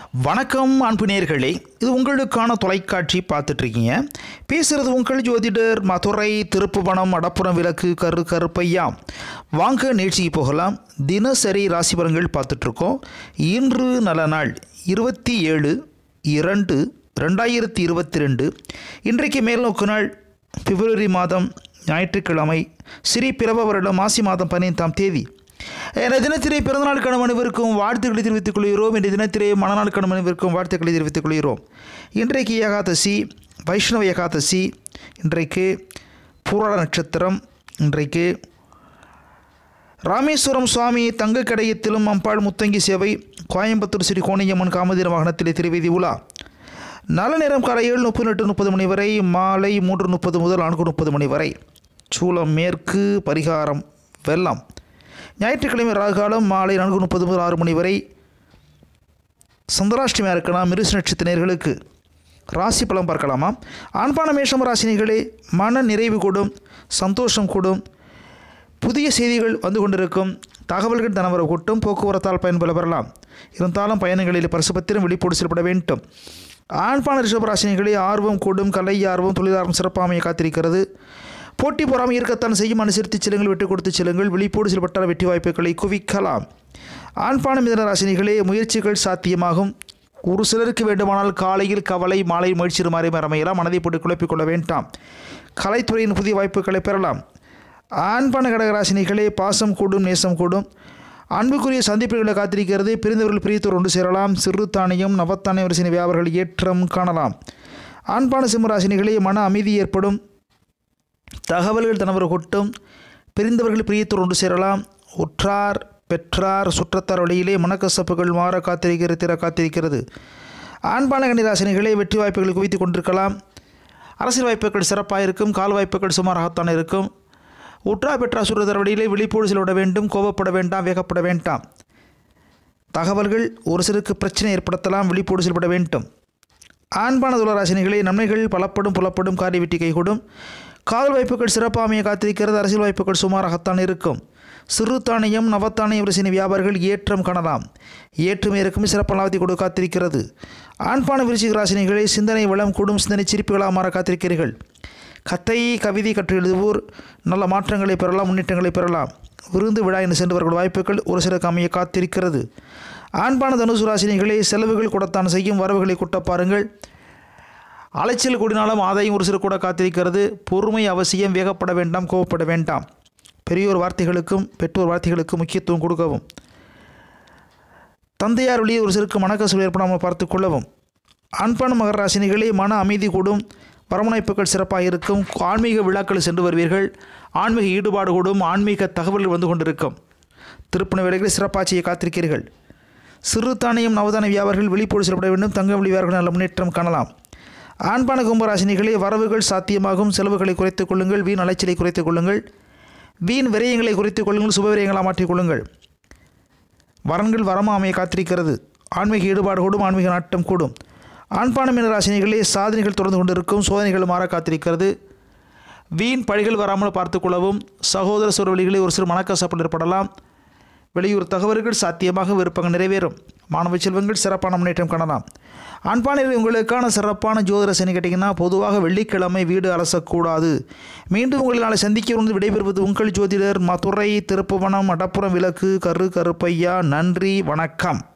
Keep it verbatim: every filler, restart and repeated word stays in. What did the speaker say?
வணக்கம் அன்பு நேயர்களே, இது உங்களுக்கான தொலைக்காட்சி பார்த்துட்ருக்கீங்க. பேசுகிறது உங்கள் ஜோதிடர் மதுரை திருப்புவனம் அடப்புறம் விளக்கு கரு கருப்பையா. வாங்க நிகழ்ச்சிக்கு போகலாம். தினசரி ராசி பலன்கள் பார்த்துட்ருக்கோம். இன்று நல்ல நாள் இருபத்தி ஏழு இரண்டு ரெண்டாயிரத்தி இருபத்தி ரெண்டு. இன்றைக்கு மேல்நோக்கு நாள் பிப்ரவரி மாதம் ஞாயிற்றுக்கிழமை, ஸ்ரீ பிறவ வருடம் மாசி மாதம் பதினைந்தாம் தேதி. என தினத்திலே பிறந்தநாளுக்கான மனைவருக்கும் வாழ்த்துக்களை தெரிவித்துக் கொள்கிறோம். இன்றைய தினத்திலே மனநாளுக்கான மனைவருக்கும் வாழ்த்துக்களை தெரிவித்துக் கொள்கிறோம். இன்றைக்கு ஏகாதசி, வைஷ்ணவ ஏகாதசி. இன்றைக்கு பூராட நட்சத்திரம். இன்றைக்கு ராமேஸ்வரம் சுவாமி தங்க கடையத்திலும் அம்பாள் முத்தங்கி சேவை, கோயம்புத்தூர் ஸ்ரீ கோணியம்மன் காமதீர வாகனத்திலே திருவேதி உலா. நல்ல நேரம் காலை ஏழு முப்பது எட்டு முப்பது மணி வரை, மாலை மூன்று முப்பது முதல் நான்கு முப்பது மணி வரை. சூலம் மேற்கு, பரிகாரம் வெள்ளம். ஞாயிற்றுக்கிழமை ராகுகாலம் மாலை நான்கு முப்பது முதல் ஆறு மணி வரை. சந்திராஷ்டமியாக இருக்கலாம். மிருச நட்சத்திரர்களுக்கு ராசி பலம் பார்க்கலாமா? ஆண்பான மேஷம் ராசினிகளே, மன நிறைவு கூடும், சந்தோஷம் கூடும், புதிய செய்திகள் வந்து கொண்டிருக்கும், தகவல்கள் தனவர கூட்டும், போக்குவரத்தால் பயன்பெற பெறலாம். இருந்தாலும் பயணங்களில் பரிசுபத்திரம் விழிப்போடு செயல்பட வேண்டும். ஆண்பான ரிஷபராசினிகளே, ஆர்வம் கூடும், கலை ஆர்வம், தொழிலார்வம் சிறப்பாமையை காத்திருக்கிறது. போட்டி பொறாமை இருக்கத்தான் செய்யும். அனுசரித்து செல்லுங்கள், விட்டு கொடுத்து செல்லுங்கள். விழிப்போடு செயல்பட்டால் வெற்றி வாய்ப்புகளை குவிக்கலாம். ஆண்பான மிதன ராசினிகளே, முயற்சிகள் சாத்தியமாகும். ஒரு சிலருக்கு வேண்டுமானால் காலையில் கவலை, மாலை முயற்சி மாறி அமையலாம். மனதை போட்டு குழப்பிக்கொள்ள வேண்டாம். கலைத்துறையின் புதிய வாய்ப்புகளை பெறலாம். ஆண்பான கடகராசினிகளே, பாசம் கூடும், நேசம் கூடும், அன்புக்குரிய சந்திப்புகளை காத்திருக்கிறது. பிரிந்தவர்கள் பிரித்தோர் ஒன்று சேரலாம். சிறு தானியம் நவத்தானியம் ராசினி வியாபாரிகள் ஏற்றம் காணலாம். ஆண்பான சிம்மராசினிகளே, மன அமைதி ஏற்படும், தகவல்கள் தனவர கொட்டும், பிரிந்தவர்கள் பிரியத்தோர் ஒன்று சேரலாம். உற்றார் பெற்றார் சுற்றத்தார் வழியிலே மனக்கசப்புகள் மாற காத்திருக்கிறது திற காத்திருக்கிறது. ஆண்பான கன்னிராசினிகளே, வெற்றி வாய்ப்புகளை குவித்து கொண்டிருக்கலாம். அரசியல் வாய்ப்புகள் சிறப்பாக இருக்கும். கால் வாய்ப்புகள் சுமாராகத்தான் இருக்கும். உற்றார் பெற்றார் சுற்றத்தார் வழியிலே விழிப்போடு செல்ல வேண்டும். கோபப்பட வேண்டாம், வேகப்பட வேண்டாம். தகவல்கள் ஒரு சிலருக்கு பிரச்சனை ஏற்படுத்தலாம். விழிப்போடு செயல்பட வேண்டும். ஆண்பான துளராசினிகளே, நன்மைகள் பலப்படும், புலப்படும், காரிய வெற்றி கைகூடும். காதல் வாய்ப்புகள் சிறப்பாமையை காத்திருக்கிறது. அரசியல் வாய்ப்புகள் சுமாராகத்தான் இருக்கும். சிறு தானியம் நவத்தானியம் ரசினி வியாபாரிகள் ஏற்றம் காணலாம். ஏற்றுமை இருக்கும், சிறப்பு லாபத்தை கொடு காத்திருக்கிறது. ஆண்பான விருச்சிக ராசினிகளை, சிந்தனை வளம் கூடும், சிந்தனை சிரிப்புகளாக மாற காத்திருக்கிறீர்கள். கத்தை கவிதை கற்று எழுதுவோர் நல்ல மாற்றங்களை பெறலாம், முன்னேற்றங்களை பெறலாம். விருந்து விழா என்று சென்றவர்கள் வாய்ப்புகள் ஒரு சிலருக்கு அமைய காத்திருக்கிறது. ஆண்பான தனுசு ராசினிகளை, செலவுகள் கூடத்தான் செய்யும், வரவுகளை கூட்ட பாருங்கள். அலைச்சல் கூடினாலும் ஆதாயம் ஒரு சிறு கூட காத்திருக்கிறது. பொறுமை அவசியம், வேகப்பட வேண்டாம், கோவப்பட வேண்டாம். பெரியோர் வார்த்தைகளுக்கும் பெற்றோர் வார்த்தைகளுக்கும் முக்கியத்துவம் கொடுக்கவும். தந்தையார் வழியே ஒரு சிறுக்கு மனக்கசல் ஏற்படாமல் பார்த்து கொள்ளவும். ஆண்பான மகர ராசினிகளே, மன அமைதி கூடும், வரமுனைப்புகள் சிறப்பாக இருக்கும். ஆன்மீக விழாக்கள் சென்று வருவீர்கள். ஆன்மீக ஈடுபாடு கூடும், ஆன்மீக தகவல்கள் வந்து கொண்டிருக்கும். திருப்பண வேலைகளில் சிறப்பாட்சியை காத்திருக்கிறீர்கள். சிறு தானியம் நவதானிய வியாபாரிகள் விழிப்போடு செயல்பட வேண்டும். தங்க வெளி வியாபாரிகள் நல்ல முன்னேற்றம் காணலாம். ஆண்பான கும்பராசினிகளே, வரவுகள் சாத்தியமாகும், செலவுகளை குறைத்துக் கொள்ளுங்கள். வீண் அலைச்சலை குறைத்துக் கொள்ளுங்கள். வீண் விரயங்களை குறைத்துக் கொள்ளுங்கள். சுப விரயங்களாக மாற்றிக்கொள்ளுங்கள். வரன்கள் வரமாமையை காத்திருக்கிறது. ஆன்மீக ஈடுபாடு கூடும், ஆன்மீக நாட்டம் கூடும். ஆண்பான மீனராசினிகளே, சாதனைகள் தொடர்ந்து கொண்டிருக்கும், சோதனைகள் மாற காத்திருக்கிறது. வீண் பழிகள் வராமல் பார்த்து கொள்ளவும். சகோதர சுரவழிகளில் ஒரு சிறு மனக்கசப்பு ஏற்படலாம். வெளியூர் தகவல்கள் சாத்தியமாக விருப்பங்கள் நிறைவேறும். மாணவ செல்வங்கள் சிறப்பான முன்னேற்றம் காணலாம். ஆண்பானையில் உங்களுக்கான சிறப்பான ஜோதிட சனி கேட்டிங்கன்னா, பொதுவாக வெள்ளிக்கிழமை வீடு அலசக்கூடாது. மீண்டும் உங்களை நாளை சந்திக்க வந்து விடைபெறுவது உங்கள் ஜோதிடர் மதுரை திருப்புவனம் அடப்புறம் விளக்கு கரு கருப்பையா. நன்றி, வணக்கம்.